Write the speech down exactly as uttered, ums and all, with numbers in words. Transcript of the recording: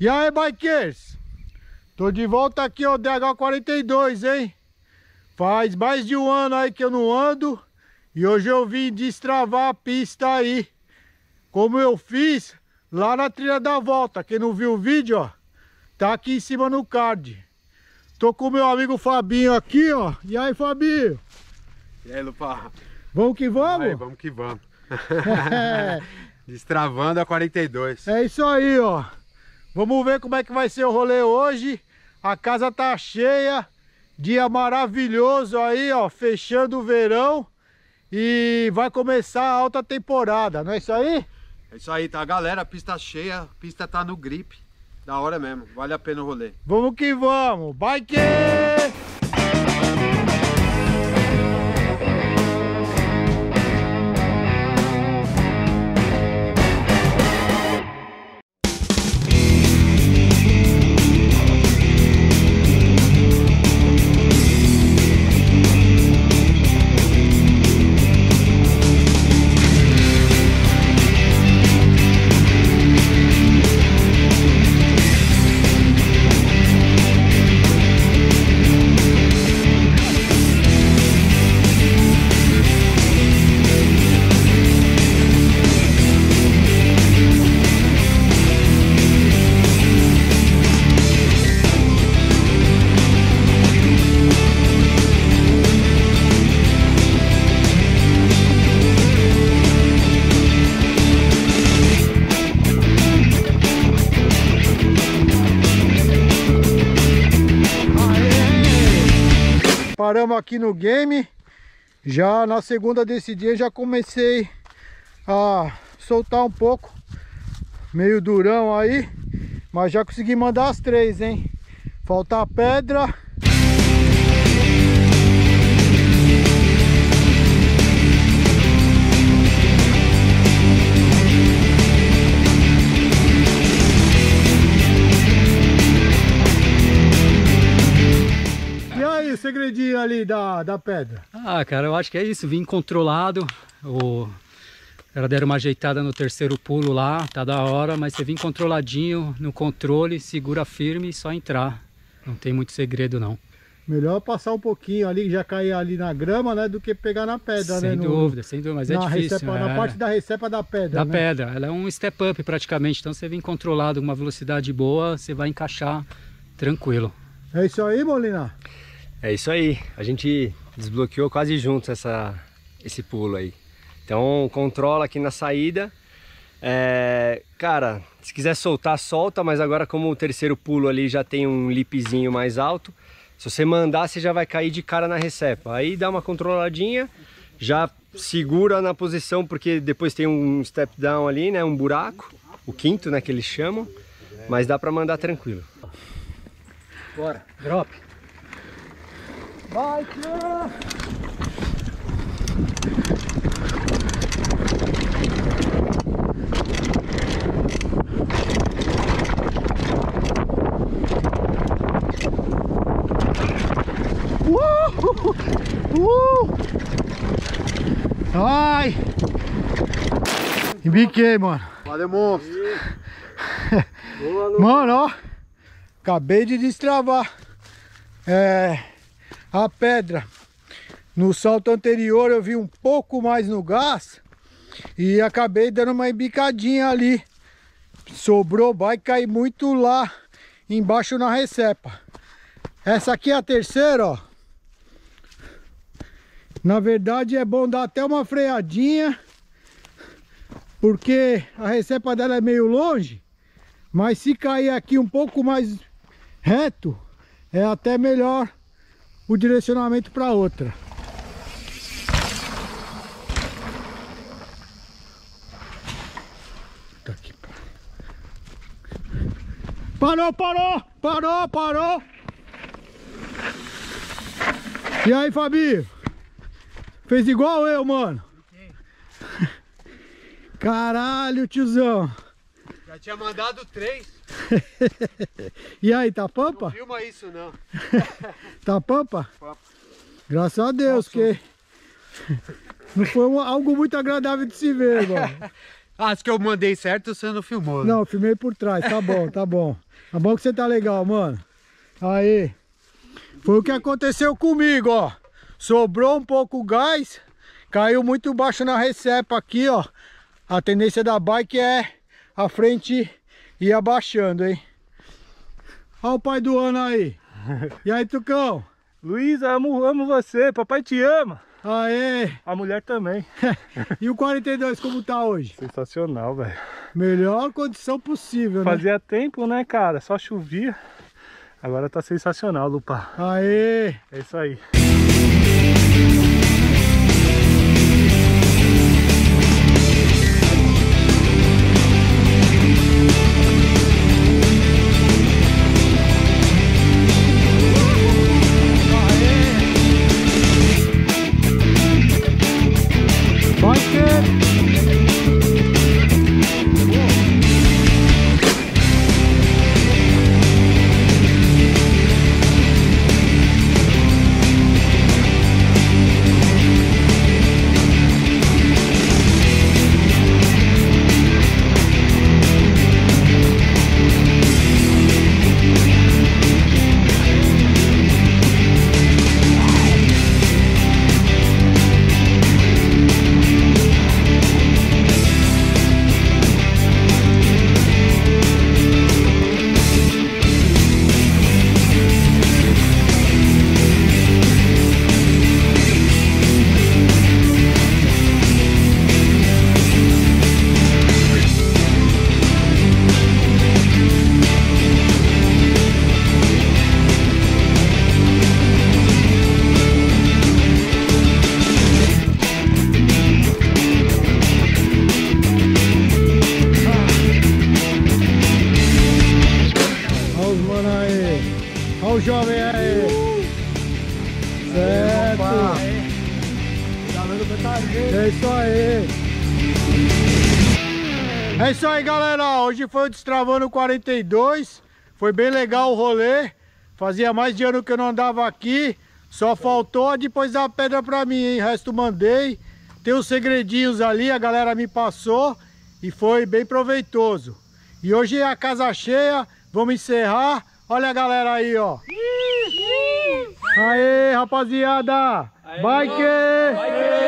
E aí, bikers? Tô de volta aqui, ó, D H quarenta e dois, hein? Faz mais de um ano aí que eu não ando. E hoje eu vim destravar a pista aí. Como eu fiz lá na trilha da volta. Quem não viu o vídeo, ó, tá aqui em cima no card. Tô com o meu amigo Fabinho aqui, ó. E aí, Fabinho? E aí, Lupa? Vamos que vamos? Aí, vamos que vamos. Destravando a quarenta e dois. É isso aí, ó. Vamos ver como é que vai ser o rolê hoje. A casa tá cheia. Dia maravilhoso aí, ó. Fechando o verão. E vai começar a alta temporada, não é isso aí? É isso aí, tá, galera? A pista cheia, a pista tá no grip. Da hora mesmo, vale a pena o rolê. Vamos que vamos. Bike! Paramos aqui no game. Já na segunda desse dia já comecei a soltar um pouco. Meio durão aí. Mas já consegui mandar as três, hein? Falta a pedra. O segredinho ali da, da pedra? Ah, cara, eu acho que é isso, vim controlado. O cara deram uma ajeitada no terceiro pulo lá, tá da hora, mas você vem controladinho no controle, segura firme e só entrar. Não tem muito segredo não. Melhor passar um pouquinho ali, já cair ali na grama, né, do que pegar na pedra, sem né? Sem dúvida, sem dúvida, mas é difícil. Recepa, é... Na parte da recepa da pedra, Da né? pedra, ela é um step up praticamente, então você vem controlado com uma velocidade boa, você vai encaixar tranquilo. É isso aí, Molina? É isso aí, a gente desbloqueou quase juntos essa, esse pulo aí. Então controla aqui na saída. É, cara, se quiser soltar, solta, mas agora como o terceiro pulo ali já tem um lipzinho mais alto, se você mandar você já vai cair de cara na recepa. Aí dá uma controladinha, já segura na posição porque depois tem um step down ali, né, um buraco, o quinto, né, que eles chamam, mas dá pra mandar tranquilo. Bora, drop! Vai, tira! Uh! Uh! Ai! Embiquei, mano. Valeu, monstro! Mano, ó, acabei de destravar é, a pedra. No salto anterior eu vi um pouco mais no gás e acabei dando uma embicadinha ali. Sobrou, vai cair muito lá embaixo na recepa. Essa aqui é a terceira, ó. Na verdade é bom dar até uma freadinha, porque a recepa dela é meio longe. Mas se cair aqui um pouco mais reto, é até melhor o direcionamento para outra. Tá aqui. Parou, parou, parou, parou. E aí, Fabinho? Fez igual eu, mano? Caralho, tiozão. Já tinha mandado três. E aí, tá pampa? Não filma isso, não. Tá pampa? Pampa. Graças a Deus, Nossa. que não foi um, algo muito agradável de se ver, mano. As que eu mandei certo, você não filmou. Não, filmei por trás, tá bom, tá bom. Tá bom que você tá legal, mano. Aí. Foi o que aconteceu comigo, ó. Sobrou um pouco o gás, caiu muito baixo na recepa aqui, ó. A tendência da bike é a frente ir abaixando, hein. Olha o pai do ano aí. E aí, Tucão? Luiz, amo, amo você, papai te ama. Aê! A mulher também. E o quarenta e dois como tá hoje? Sensacional, velho. Melhor condição possível, né? Fazia tempo, né, cara? Só chovia. Agora tá sensacional, Lupa. Aê! É isso aí. Olha o jovem aí. Certo. É isso aí. É isso aí, galera. Hoje foi o Destravando quarenta e dois. Foi bem legal o rolê. Fazia mais de ano que eu não andava aqui. Só faltou depois dar a pedra pra mim, hein? O resto mandei. Tem uns segredinhos ali, a galera me passou. E foi bem proveitoso. E hoje é a casa cheia. Vamos encerrar. Olha a galera aí, ó. Aê, rapaziada. Bike! Bike!